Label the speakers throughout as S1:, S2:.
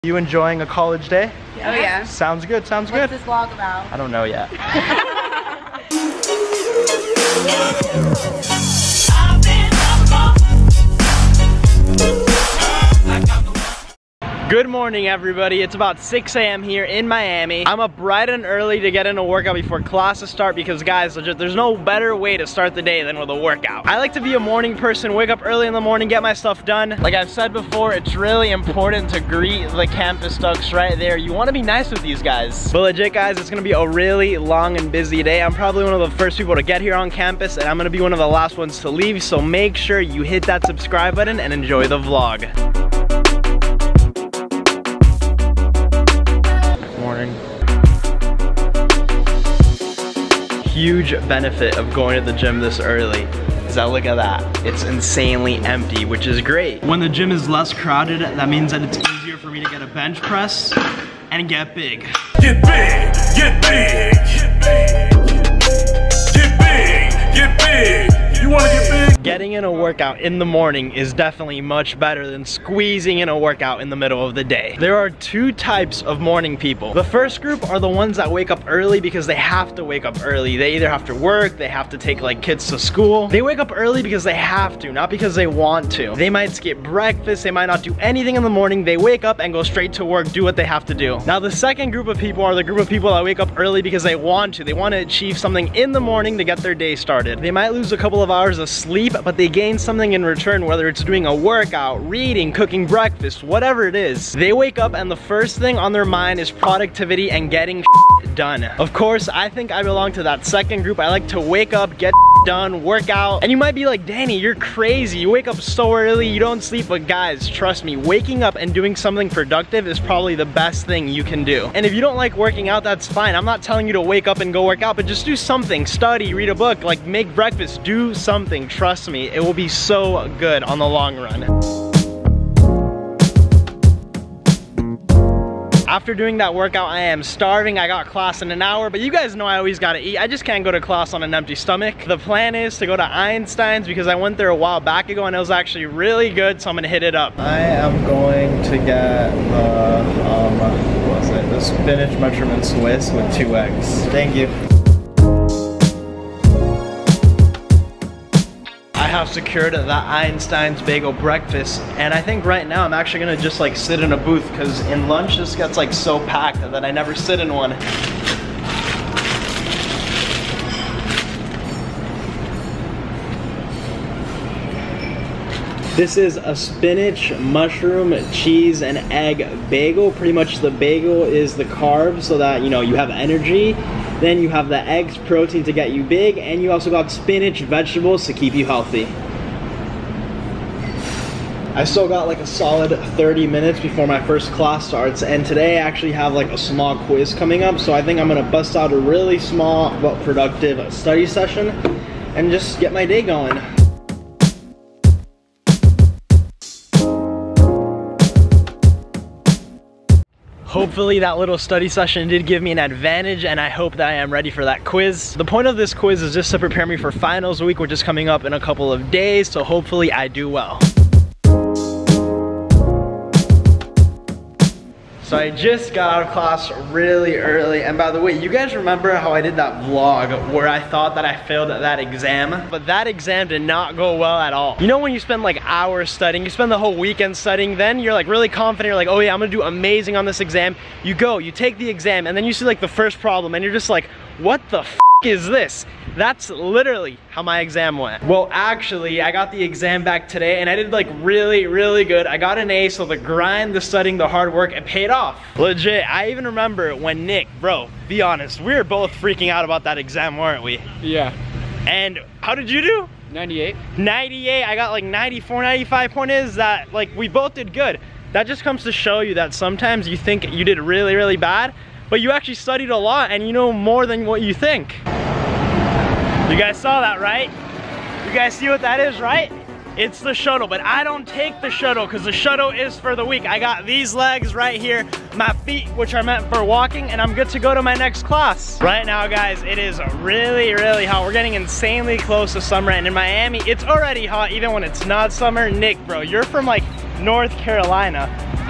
S1: You enjoying a college day?
S2: Yeah. Oh yeah.
S1: Sounds good, sounds good.
S2: What's this vlog about?
S1: I don't know yet. Good morning, everybody. It's about 6 a.m. here in Miami. I'm up bright and early to get in a workout before classes start because, guys, there's no better way to start the day than with a workout. I like to be a morning person, wake up early in the morning, get my stuff done. Like I've said before, it's really important to greet the campus ducks right there. You want to be nice with these guys. But legit, guys, it's going to be a really long and busy day. I'm probably one of the first people to get here on campus, and I'm going to be one of the last ones to leave, so make sure you hit that subscribe button and enjoy the vlog. Huge benefit of going to the gym this early is that, look at that, it's insanely empty, which is great. When the gym is less crowded, that means that it's easier for me to get a bench press and get big.
S3: Get big, get big, get big, get big, get big. You wanna get big?
S1: Getting in a workout in the morning is definitely much better than squeezing in a workout in the middle of the day. There are two types of morning people. The first group are the ones that wake up early because they have to wake up early. They either have to work, they have to take like kids to school. They wake up early because they have to, not because they want to. They might skip breakfast, they might not do anything in the morning. They wake up and go straight to work, do what they have to do. Now the second group of people are the group of people that wake up early because they want to. They want to achieve something in the morning to get their day started. They might lose a couple of hours of sleep, but they gain something in return, whether it's doing a workout, reading, cooking breakfast, whatever it is. They wake up and the first thing on their mind is productivity and getting done. Of course, I think I belong to that second group. I like to wake up, get done, work out. And you might be like, Danny, you're crazy. You wake up so early, you don't sleep. But guys, trust me, waking up and doing something productive is probably the best thing you can do. And if you don't like working out, that's fine. I'm not telling you to wake up and go work out, but just do something. Study, read a book, like make breakfast, do something. Trust me, it will be so good on the long run. After doing that workout, I am starving. I got class in an hour, but you guys know I always gotta eat. I just can't go to class on an empty stomach. The plan is to go to Einstein's because I went there a while back ago and it was actually really good, so I'm gonna hit it up. I am going to get the spinach mushroom and Swiss with 2 eggs. Thank you. I have secured that Einstein's bagel breakfast, and I think right now I'm actually gonna just like sit in a booth because in lunch this gets like so packed that I never sit in one. This is a spinach, mushroom, cheese, and egg bagel. Pretty much the bagel is the carbs so that, you know, you have energy. Then you have the eggs, protein to get you big, and you also got spinach, vegetables to keep you healthy. I still got like a solid 30 minutes before my first class starts, and today I actually have like a small quiz coming up, so I think I'm gonna bust out a really small but productive study session and just get my day going. Hopefully that little study session did give me an advantage, and I hope that I am ready for that quiz. The point of this quiz is just to prepare me for finals week, which is coming up in a couple of days, so hopefully I do well. So I just got out of class really early, and by the way, you guys remember how I did that vlog where I thought that I failed at that exam? But that exam did not go well at all. You know when you spend like hours studying, you spend the whole weekend studying, then you're like really confident, you're like, oh yeah, I'm gonna do amazing on this exam. You go, you take the exam, and then you see like the first problem, and you're just like, what the f is this? That's literally how my exam went. Well, actually, I got the exam back today and I did like really, really good. I got an A, so the grind, the studying, the hard work, it paid off. Legit, I even remember when Nick, bro, be honest, we were both freaking out about that exam, weren't we?
S4: Yeah.
S1: And how did you do?
S4: 98.
S1: 98, I got like 94, 95. Point is that like we both did good. That just comes to show you that sometimes you think you did really, really bad, but you actually studied a lot and you know more than what you think. You guys saw that, right? You guys see what that is, right? It's the shuttle, but I don't take the shuttle because the shuttle is for the weak. I got these legs right here, my feet, which are meant for walking, and I'm good to go to my next class. Right now, guys, it is really, really hot. We're getting insanely close to summer, and in Miami, it's already hot even when it's not summer. Nick, bro, you're from like North Carolina.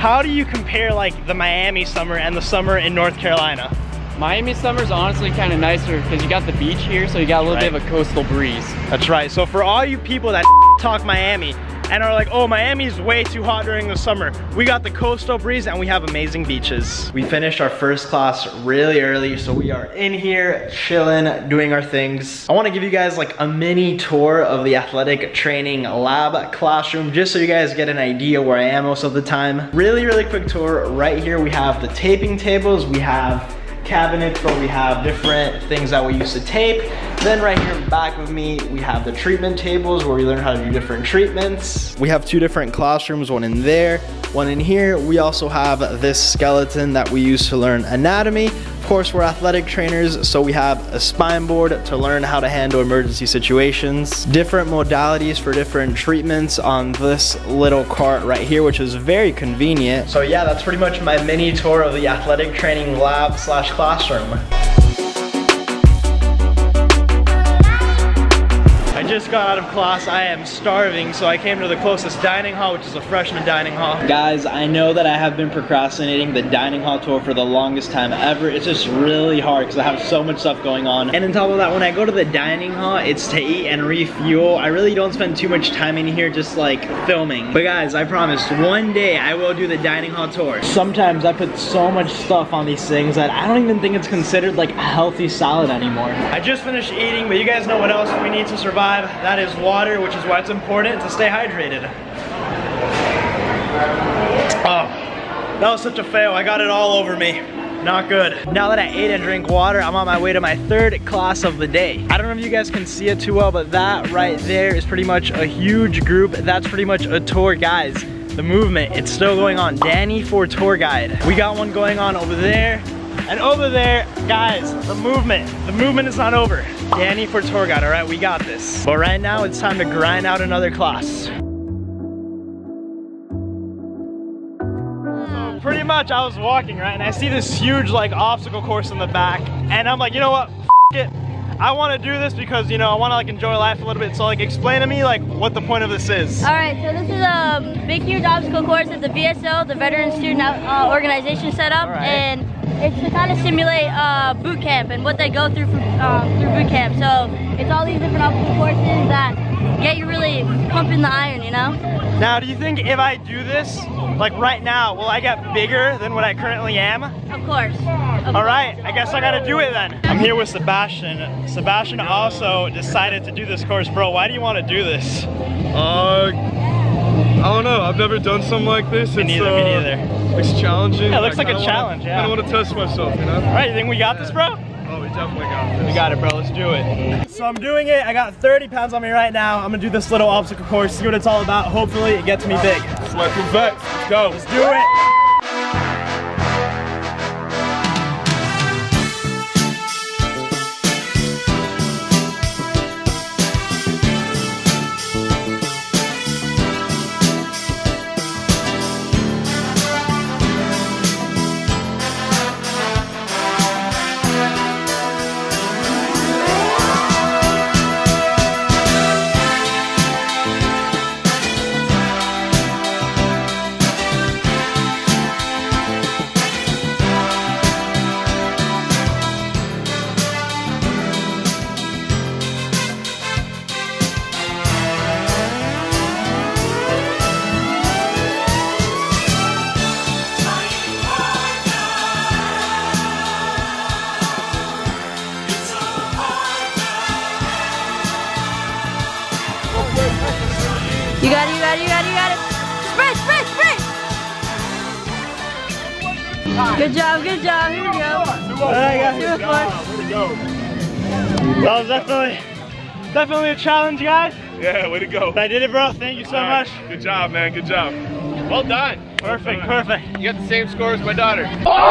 S1: how do you compare like the Miami summer and the summer in North Carolina?
S2: Miami summer's honestly kind of nicer because you got the beach here, so you got a little bit of a coastal breeze.
S1: That's right. So for all you people that talk Miami and are like, oh, Miami's way too hot during the summer, we got the coastal breeze and we have amazing beaches. We finished our first class really early, so we are in here chilling, doing our things. I want to give you guys like a mini tour of the athletic training lab classroom, just so you guys get an idea where I am most of the time. Really quick tour. Right here we have the taping tables, we have cabinets where we have different things that we use to tape. Then right here back with me, we have the treatment tables where we learn how to do different treatments. We have two different classrooms, one in there, one in here. We also have this skeleton that we use to learn anatomy. Of course, we're athletic trainers, so we have a spine board to learn how to handle emergency situations. Different modalities for different treatments on this little cart right here, which is very convenient. So yeah, that's pretty much my mini tour of the athletic training lab slash classroom. I just got out of class. I am starving, so I came to the closest dining hall, which is a freshman dining hall. Guys, I know that I have been procrastinating the dining hall tour for the longest time ever. It's just really hard because I have so much stuff going on. And on top of that, when I go to the dining hall, it's to eat and refuel. I really don't spend too much time in here just like filming. But guys, I promise, one day I will do the dining hall tour. Sometimes I put so much stuff on these things that I don't even think it's considered like a healthy salad anymore. I just finished eating, but you guys know what else we need to survive. That is water, which is why it's important to stay hydrated. Oh, that was such a fail. I got it all over me. Not good. Now that I ate and drank water, I'm on my way to my third class of the day. I don't know if you guys can see it too well, but that right there is pretty much a huge group. That's pretty much a tour, guys. The movement, it's still going on. Danny for tour guide. We got one going on over there. And over there, guys, the movement is not over. Danny for tour guide, all right, we got this. But right now, it's time to grind out another class. So pretty much, I was walking, right, and I see this huge, like, obstacle course in the back, and I'm like, you know what, F it. I want to do this because, you know, I want to, like, enjoy life a little bit. So, like, explain to me, like, what the point of this is.
S4: All right, so this is a big, huge obstacle course that the VSO, the Veteran Student Organization, set up, and it's to kind of simulate boot camp and what they go through through boot camp. So it's all these different obstacle courses that get you really pumping the iron, you know?
S1: Now, do you think if I do this, like right now, will I get bigger than what I currently am?
S4: Of course.
S1: All right, I guess I gotta do it then. I'm here with Sebastian. Sebastian also decided to do this course. Bro, why do you want to do this?
S5: I don't know. I've never done something like this.
S1: Me neither.
S5: It's challenging.
S1: Yeah, it looks like a challenge, yeah.
S5: I kind of want to test myself, you know?
S1: All right, you think we got this, bro?
S5: Oh, we definitely got this.
S1: We got it, bro. Let's do it. So I'm doing it. I got 30 pounds on me right now. I'm gonna do this little obstacle course, see what it's all about. Hopefully it gets me big.
S5: Select from vets. Let's go.
S1: Let's do it.
S4: You got it, you got it, you got it, you got it. Sprint, sprint, sprint. Good job, good job. Here we go.
S1: That was definitely a challenge, guys.
S5: Yeah, way to go.
S1: I did it, bro. Thank you so much.
S5: Good job, man. Good job. Well done.
S1: Perfect, perfect.
S5: You got the same score as my daughter.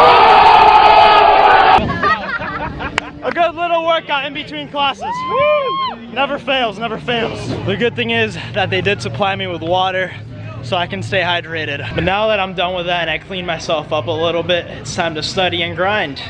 S1: A good little workout in between classes. Woo! Never fails, never fails. The good thing is that they did supply me with water so I can stay hydrated. But now that I'm done with that and I cleaned myself up a little bit, it's time to study and grind.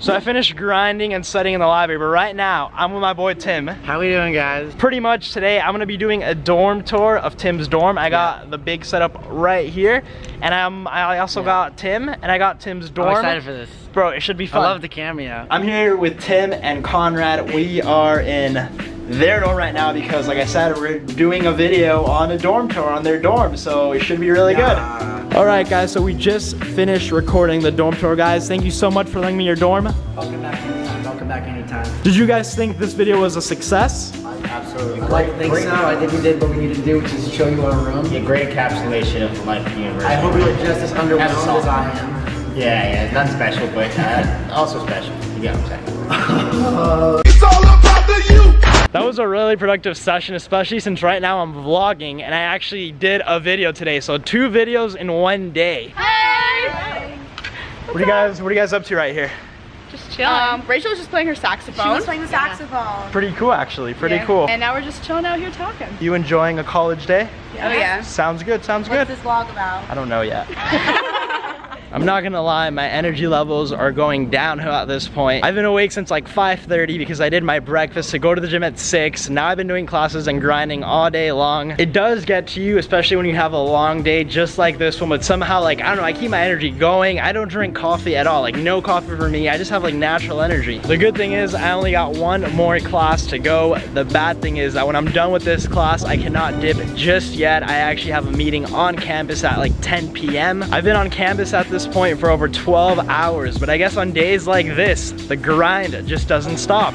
S1: So I finished grinding and studying in the library, but right now I'm with my boy Tim.
S6: How we doing, guys?
S1: Pretty much today I'm gonna be doing a dorm tour of Tim's dorm. I got the big setup right here, and I also got Tim, and I got Tim's dorm.
S6: I'm excited for this.
S1: Bro, it should be fun.
S6: I love the cameo.
S1: I'm here with Tim and Conrad. We are in their dorm right now because, like I said, we're doing a video on a dorm tour on their dorm, so it should be really good. All right, guys, so we just finished recording the dorm tour, guys. Thank you so much for letting me your dorm.
S6: Welcome back anytime. Welcome back anytime.
S1: Did you guys think this video was a success?
S6: Absolutely. I think so. I think we did what we needed to do, which is show you our room.
S7: A great encapsulation of life at the university.
S6: I hope you were just as underwhelmed as I am.
S7: Yeah, it's nothing special, but also special. You get what I'm saying?
S3: It's all about the you.
S1: That was a really productive session, especially since right now I'm vlogging, and I actually did a video today, so 2 videos in 1 day.
S4: Hey!
S1: What are you guys up to right here?
S8: Just chilling. Rachel was just playing her saxophone.
S9: She was playing the saxophone.
S1: Pretty cool, actually. Pretty cool.
S8: And now we're just chilling out here talking.
S1: You enjoying a college day?
S8: Oh yeah.
S1: Sounds good, sounds
S9: What's
S1: good.
S9: this vlog about?
S1: I don't know yet. I'm not gonna lie, my energy levels are going downhill at this point. I've been awake since like 5:30 because I did my breakfast to go to the gym at 6. Now I've been doing classes and grinding all day long. It does get to you, especially when you have a long day just like this one, but somehow, like, I don't know, I keep my energy going. I don't drink coffee at all, like no coffee for me. I just have like natural energy. The good thing is I only got 1 more class to go. The bad thing is that when I'm done with this class, I cannot dip just yet. I actually have a meeting on campus at like 10 p.m. I've been on campus at this point for over 12 hours, but I guess on days like this, the grind just doesn't stop.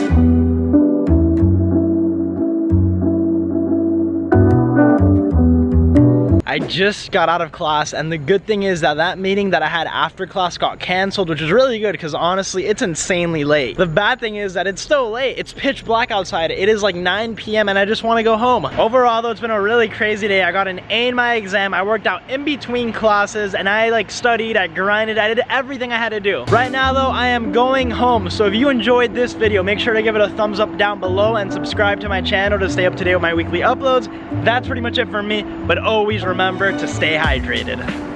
S1: I just got out of class, and the good thing is that that meeting that I had after class got canceled, which is really good because honestly, it's insanely late. The bad thing is that it's still late. It's pitch black outside. It is like 9 p.m. and I just want to go home. Overall though, it's been a really crazy day. I got an A in my exam. I worked out in between classes, and I like studied, I grinded, I did everything I had to do. Right now though, I am going home. So if you enjoyed this video, make sure to give it a thumbs up down below and subscribe to my channel to stay up to date with my weekly uploads. That's pretty much it for me, but always remember to stay hydrated.